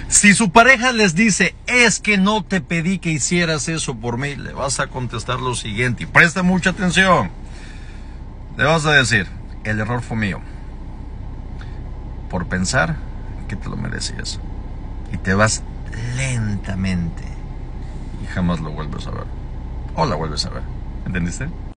Si su pareja les dice, es que no te pedí que hicieras eso por mí, le vas a contestar lo siguiente, y presta mucha atención. Le vas a decir, el error fue mío, por pensar que te lo merecías. Y te vas lentamente y jamás lo vuelves a ver. O la vuelves a ver. ¿Entendiste?